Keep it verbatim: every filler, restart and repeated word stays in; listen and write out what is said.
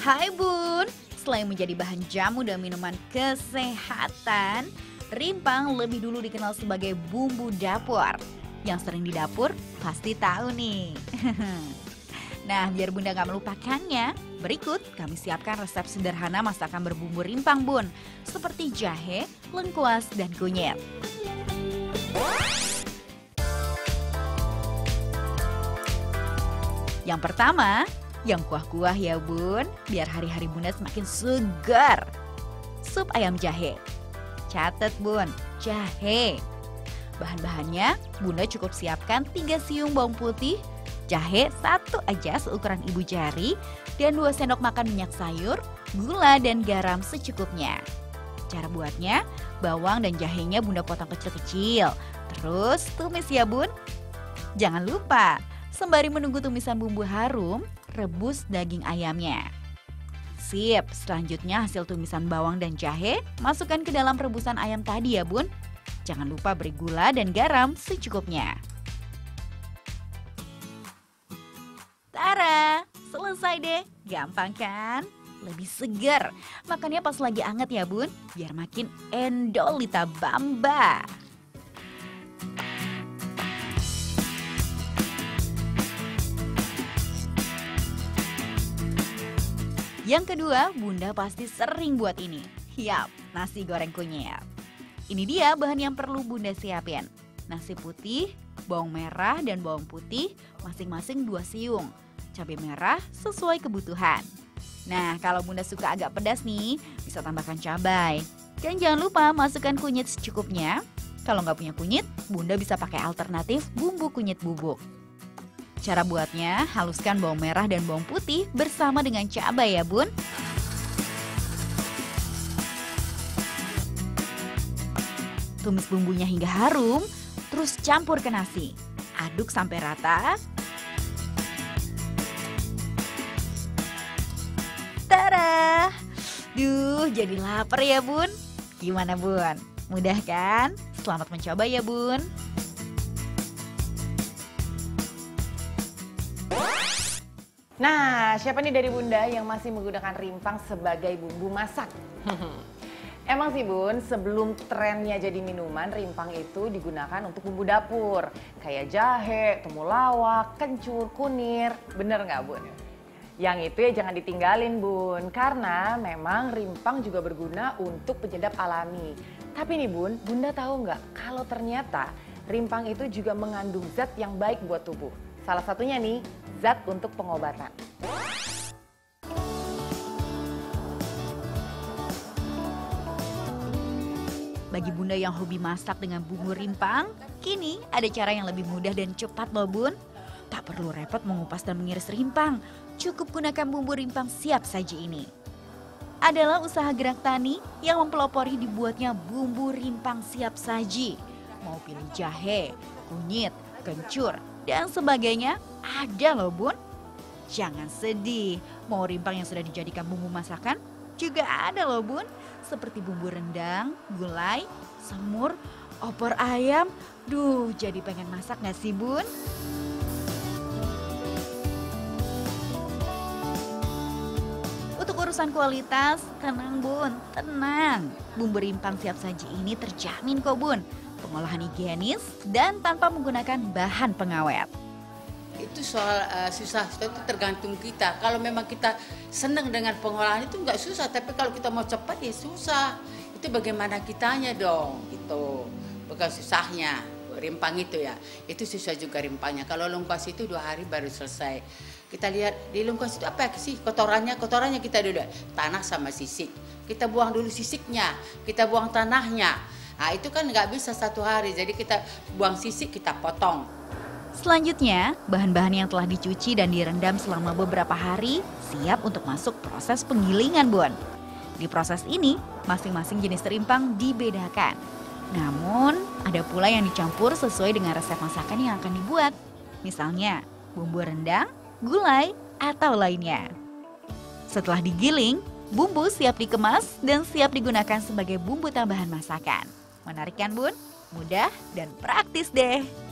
Hai Bun, selain menjadi bahan jamu dan minuman kesehatan, rimpang lebih dulu dikenal sebagai bumbu dapur. Yang sering di dapur pasti tahu nih. Nah, biar Bunda gak melupakannya, berikut kami siapkan resep sederhana masakan berbumbu rimpang Bun, seperti jahe, lengkuas, dan kunyit. Yang pertama, yang kuah-kuah ya Bun, biar hari-hari Bunda semakin segar. Sup ayam jahe. Catat Bun, jahe. Bahan-bahannya, Bunda cukup siapkan tiga siung bawang putih, jahe satu aja seukuran ibu jari, dan dua sendok makan minyak sayur, gula dan garam secukupnya. Cara buatnya, bawang dan jahenya Bunda potong kecil-kecil. Terus tumis ya Bun. Jangan lupa, sembari menunggu tumisan bumbu harum, rebus daging ayamnya. Sip, selanjutnya hasil tumisan bawang dan jahe, masukkan ke dalam rebusan ayam tadi ya Bun. Jangan lupa beri gula dan garam secukupnya. Tara, selesai deh. Gampang kan? Lebih segar. Makannya pas lagi anget ya Bun, biar makin endol bamba. Yang kedua, Bunda pasti sering buat ini. Yap, nasi goreng kunyit. Ini dia bahan yang perlu Bunda siapin. Nasi putih, bawang merah dan bawang putih masing-masing dua siung. Cabai merah sesuai kebutuhan. Nah, kalau Bunda suka agak pedas nih, bisa tambahkan cabai. Dan jangan lupa masukkan kunyit secukupnya. Kalau nggak punya kunyit, Bunda bisa pakai alternatif bumbu kunyit bubuk. Cara buatnya, haluskan bawang merah dan bawang putih bersama dengan cabai ya Bun. Tumis bumbunya hingga harum, terus campur ke nasi. Aduk sampai rata. Tada! Duh, jadi lapar ya Bun. Gimana Bun? Mudah kan? Selamat mencoba ya Bun. Nah, siapa nih dari Bunda yang masih menggunakan rimpang sebagai bumbu masak? Emang sih Bun, sebelum trennya jadi minuman, rimpang itu digunakan untuk bumbu dapur. Kayak jahe, temulawak, kencur, kunir. Bener nggak Bun? Yang itu ya jangan ditinggalin Bun, karena memang rimpang juga berguna untuk penyedap alami. Tapi nih Bun, Bunda tahu nggak kalau ternyata rimpang itu juga mengandung zat yang baik buat tubuh. Salah satunya nih, zat untuk pengobatan. Bagi Bunda yang hobi masak dengan bumbu rimpang, kini ada cara yang lebih mudah dan cepat loh Bun. Tak perlu repot mengupas dan mengiris rimpang, cukup gunakan bumbu rimpang siap saji ini. Adalah usaha gerak tani yang mempelopori dibuatnya bumbu rimpang siap saji. Mau pilih jahe, kunyit, kencur, dan sebagainya, ada loh Bun. Jangan sedih, mau rimpang yang sudah dijadikan bumbu masakan juga ada loh Bun. Seperti bumbu rendang, gulai, semur, opor ayam. Duh, jadi pengen masak gak sih Bun? Untuk urusan kualitas, tenang Bun, tenang. Bumbu rimpang siap saji ini terjamin kok Bun. Pengolahan higienis dan tanpa menggunakan bahan pengawet. Itu soal uh, susah, itu tergantung kita. Kalau memang kita senang dengan pengolahan itu nggak susah, tapi kalau kita mau cepat ya susah. Itu bagaimana kitanya dong, itu bukan susahnya. Rimpang itu ya, itu susah juga rimpangnya. Kalau lengkuas itu dua hari baru selesai. Kita lihat di lengkuas itu apa sih kotorannya? Kotorannya kita dulu tanah sama sisik. Kita buang dulu sisiknya, kita buang tanahnya. Nah itu kan nggak bisa satu hari, jadi kita buang sisik, kita potong. Selanjutnya, bahan-bahan yang telah dicuci dan direndam selama beberapa hari siap untuk masuk proses penggilingan Bun. Di proses ini, masing-masing jenis rimpang dibedakan. Namun, ada pula yang dicampur sesuai dengan resep masakan yang akan dibuat. Misalnya, bumbu rendang, gulai, atau lainnya. Setelah digiling, bumbu siap dikemas dan siap digunakan sebagai bumbu tambahan masakan. Menarik kan Bun? Mudah dan praktis deh.